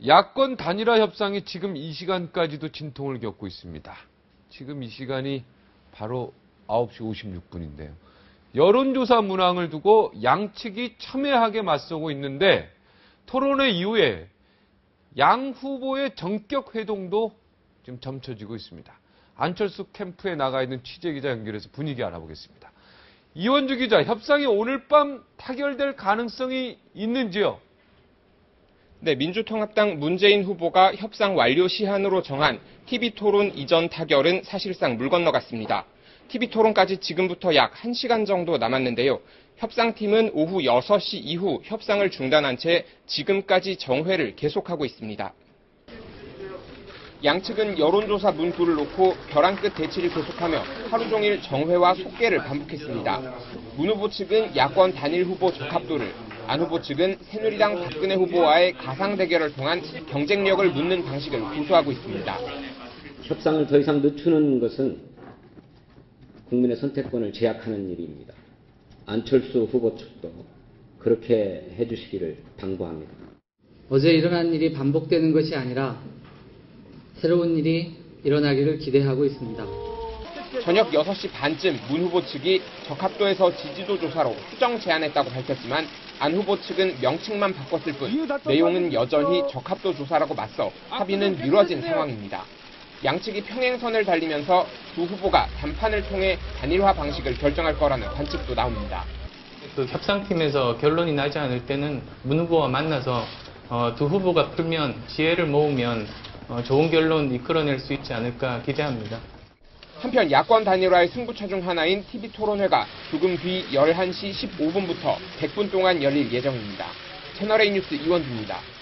야권 단일화 협상이 지금 이 시간까지도 진통을 겪고 있습니다. 지금 이 시간이 바로 9시 56분인데요. 여론조사 문항을 두고 양측이 첨예하게 맞서고 있는데 토론회 이후에 양 후보의 정격 회동도 지금 점쳐지고 있습니다. 안철수 캠프에 나가 있는 취재기자 연결해서 분위기 알아보겠습니다. 이원주 기자, 협상이 오늘 밤 타결될 가능성이 있는지요? 네, 민주통합당 문재인 후보가 협상 완료 시한으로 정한 TV토론 이전 타결은 사실상 물 건너갔습니다. TV토론까지 지금부터 약 1시간 정도 남았는데요. 협상팀은 오후 6시 이후 협상을 중단한 채 지금까지 정회를 계속하고 있습니다. 양측은 여론조사 문구를 놓고 벼랑 끝 대치를 계속하며 하루 종일 정회와 속개를 반복했습니다. 문 후보 측은 야권 단일 후보 적합도를, 안 후보 측은 새누리당 박근혜 후보와의 가상 대결을 통한 경쟁력을 묻는 방식을 고수하고 있습니다. 협상을 더 이상 늦추는 것은 국민의 선택권을 제약하는 일입니다. 안철수 후보 측도 그렇게 해주시기를 당부합니다. 어제 일어난 일이 반복되는 것이 아니라 새로운 일이 일어나기를 기대하고 있습니다. 저녁 6시 반쯤 문 후보 측이 적합도에서 지지도 조사로 수정 제안했다고 밝혔지만 안 후보 측은 명칭만 바꿨을 뿐 내용은 여전히 적합도 조사라고 맞서 합의는 미뤄진 상황입니다. 양측이 평행선을 달리면서 두 후보가 담판을 통해 단일화 방식을 결정할 거라는 관측도 나옵니다. 협상팀에서 결론이 나지 않을 때는 문 후보와 만나서 두 후보가 풀면 지혜를 모으면 좋은 결론 이끌어낼 수 있지 않을까 기대합니다. 한편 야권 단일화의 승부처 중 하나인 TV토론회가 조금 뒤 11시 15분부터 100분 동안 열릴 예정입니다. 채널A 뉴스 이원주입니다.